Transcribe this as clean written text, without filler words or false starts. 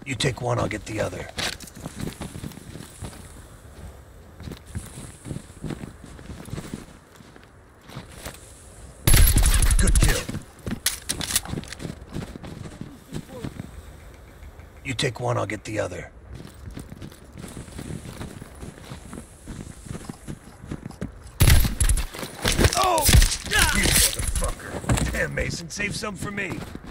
You take one, I'll get the other. Good kill. You take one, I'll get the other. Oh! You motherfucker. Damn, Mason, save some for me.